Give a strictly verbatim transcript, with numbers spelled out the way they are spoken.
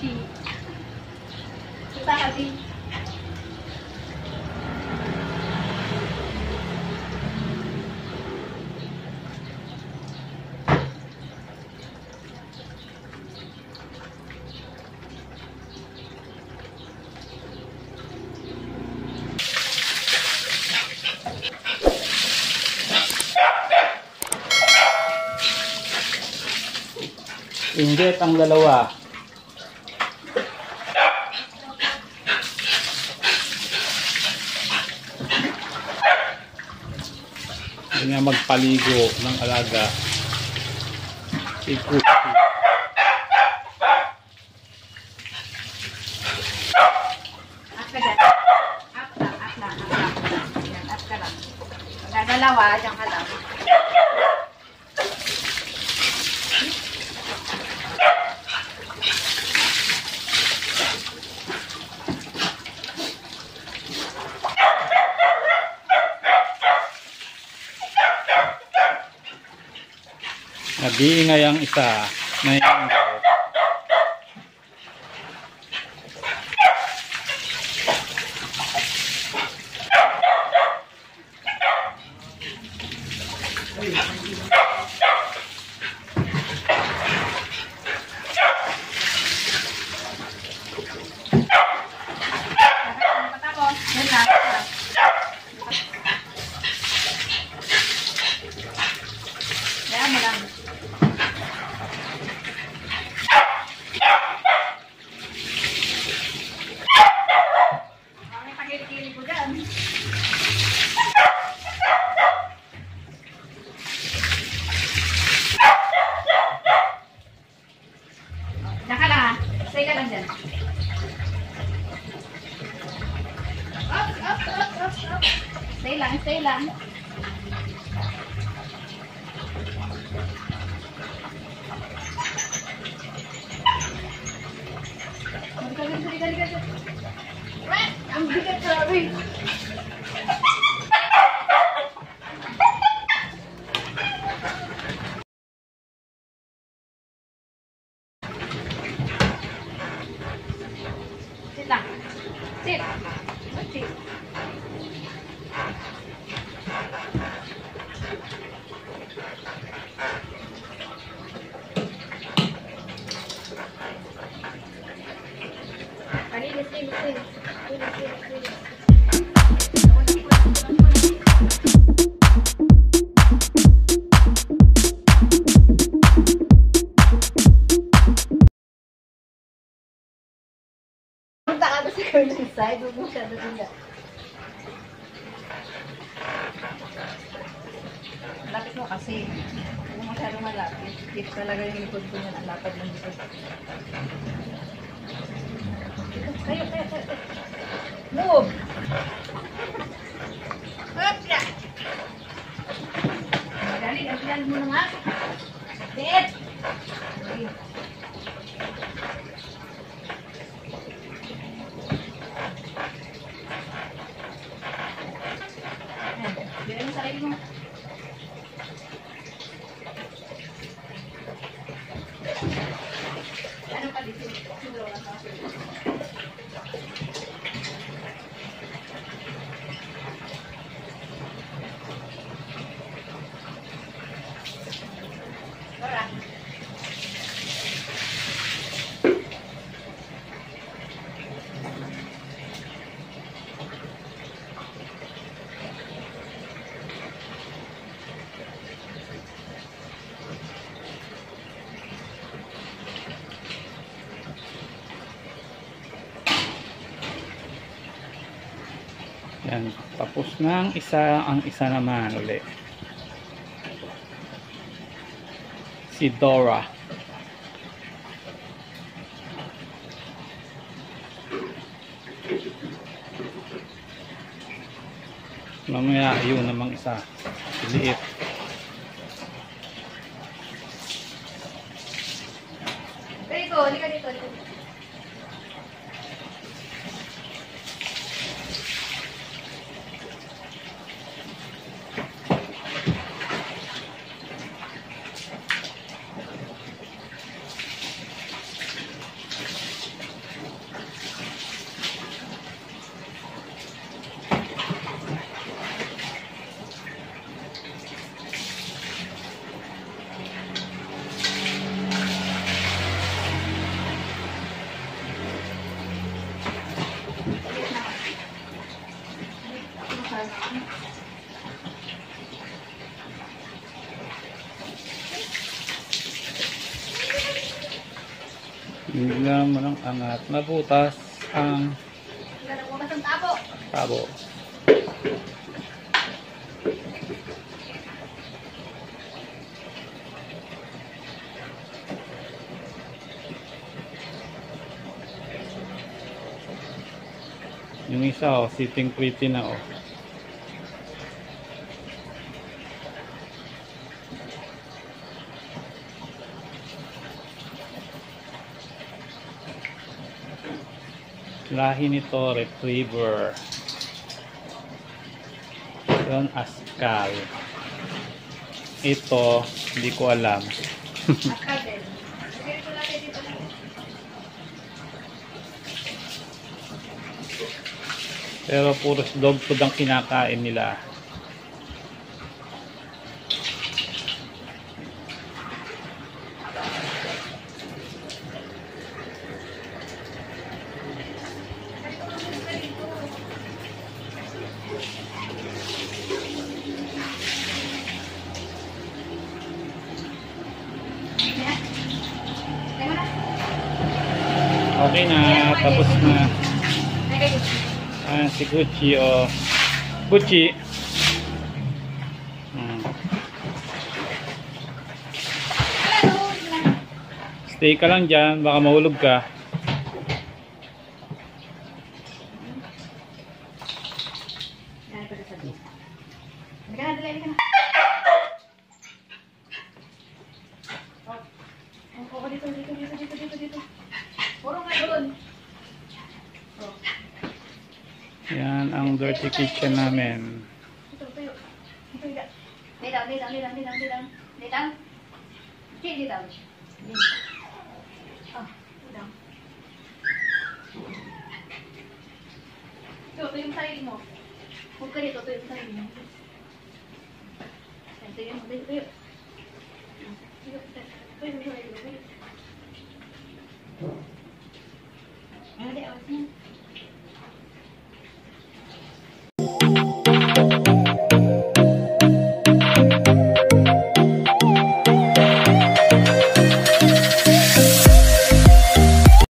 Beshi. Kita kasi. Injet ang dalawa. Hindi nga magpaligo ng alaga. Si Cookie. At ka dyan. At lang, at lang, at lang. Yan, at ka lang. Magdadalawa, dyan ka lang. Nag-iingay ang isa na yung Tapos, yan lang. Kaya mo lang. Ang pagkili-kili ko dyan. Diyan ka lang ha. Stay ka lang dyan. Up, up, up, up, up. Stay lang, stay lang. Dali, dali, dali, dali. Ang bigat, sabi. Sit lang. Sit. Sit. Palinis, linis, linis. Linis, linis, linis. Punta ka sa curling side, huwag mo siya doon na. Lapit mo kasi. Huwag mo masyadong malapit. Dito talaga yung likod ko niyan. Ang lapad ng likod. Kayo, kayo, kayo. Move! Hopla! Dali, dali mo na nga. Dead! Okay. Dali mo sarili mo. Ano pa dito? Siguro na sa yan, tapos na ang isa, ang isa naman uli. Si Dora. Mamaya yun namang isa. Liit. Dito, halika dito, dito. Bigla mo ng angat. Nabutas ang Wala na bukas ang tabo. tabo. Yung isa oh, sitting pretty na oh. Lahi nito, retriever. Yun, askal. Ito, hindi ko alam. Askal din. Sige, ito natin dito lang. Pero puro dog food ang kinakain nila. Teka na. Okay na, tapos na. Teka dito. Ah, si Gucci o Gucci. Hmm. Hello. Stay ka lang dyan, baka mahulog ka. Yan, ito sa dito. Hindi ka na, dali ka na. Oh. Oh, oh, dito, dito, dito, dito, dito, dito. Puro nga doon. Oh. Yan ang dirty kitchen namin. Ito, tuyo. Ito, ito. Lay down, lay down, lay down, lay down, lay down. Lay down. Okay, lay down. Lay. Ah, lay down. Ito, ito yung sarili mo. Huwag ka dito, ito yung sarili mo. Ito yung, ito yung.